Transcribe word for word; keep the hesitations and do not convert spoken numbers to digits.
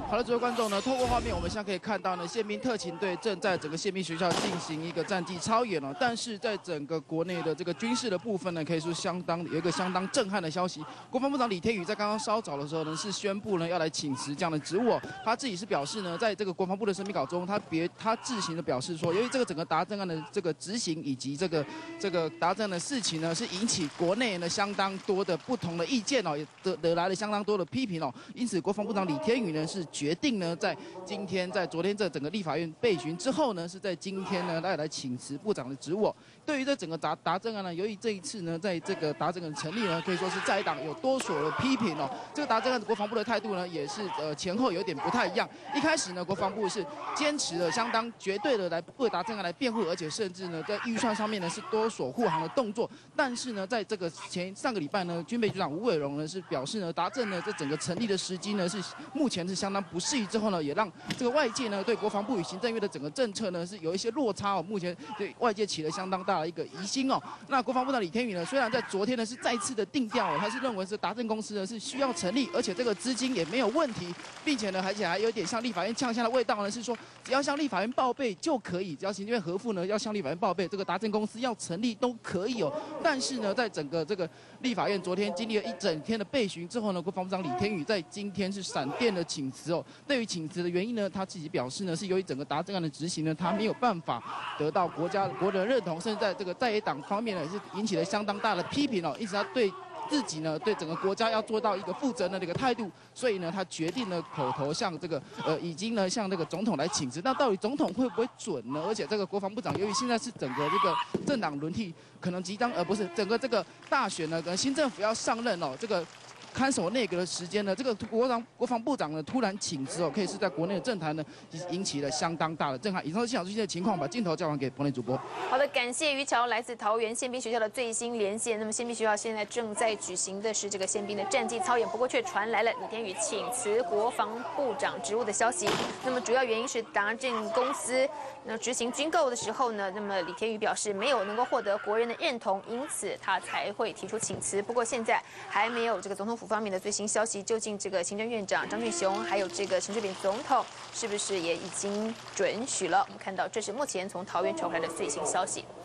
好的，各位观众呢，透过画面我们现在可以看到呢，宪兵特勤队正在整个宪兵学校进行一个战绩操演哦。但是在整个国内的这个军事的部分呢，可以说相当有一个相当震撼的消息。国防部长李天宇在刚刚稍早的时候呢，是宣布呢要来请辞这样的职务、哦。他自己是表示呢，在这个国防部的声明稿中，他别他自行的表示说，由于这个整个达政案的这个执行以及这个这个达政的事情呢，是引起国内呢相当多的不同的意见哦，也得得来了相当多的批评哦。因此，国防部长李天宇呢是决定呢，在今天在昨天这整个立法院备询之后呢，是在今天呢来来请辞部长的职务、哦。对于这整个达达政案呢，由于这一次呢，在这个达政案成立呢，可以说是在党有多所的批评哦。这个达政案国防部的态度呢，也是呃前后有点不太一样。一开始呢，国防部是坚持了相当绝对的来为达政案来辩护，而且甚至呢在预算上面呢是多所护航的动作。但是呢，在这个前上个礼拜呢，军备局长吴伟荣呢是表示呢，达政呢这整个成立的时机呢是目前是相当不适宜，之后呢，也让这个外界呢对国防部与行政院的整个政策呢是有一些落差哦。目前对外界起了相当大的一个疑心哦。那国防部长李天宇呢，虽然在昨天呢是再次的定调哦，他是认为是达政公司呢是需要成立，而且这个资金也没有问题，并且呢，而且还有点向立法院呛下的味道呢，是说只要向立法院报备就可以，只要行政院核复呢要向立法院报备，这个达政公司要成立都可以哦。但是呢，在整个这个立法院昨天经历了一整天的备询之后呢，国防部长李天宇在今天是闪电的请辞哦。对于请辞的原因呢，他自己表示呢，是由于整个达政案的执行呢，他没有办法得到国家国人认同，甚至在这个在野党方面呢，也是引起了相当大的批评哦。因此他对自己呢，对整个国家要做到一个负责任的一个态度，所以呢，他决定呢口头向这个呃，已经呢向这个总统来请辞。那到底总统会不会准呢？而且这个国防部长，由于现在是整个这个政党轮替，可能即将呃不是整个这个大选呢，可能新政府要上任哦，这个看守内阁的时间呢，这个国防国防部长呢突然请辞哦，可以是在国内的政坛呢引起了相当大的震撼。以上是现场最新的情况，把镜头交还给国内主播。 好的，感谢于桥来自桃园宪兵学校的最新连线。那么宪兵学校现在正在举行的是这个宪兵的战绩操演，不过却传来了李天宇请辞国防部长职务的消息。那么主要原因是达政公司那执行军购的时候呢，那么李天宇表示没有能够获得国人的认同，因此他才会提出请辞。不过现在还没有这个总统府方面的最新消息，究竟这个行政院长张俊雄还有这个陈水扁总统是不是也已经准许了？我们看到这是目前从桃园传回来的最新消息。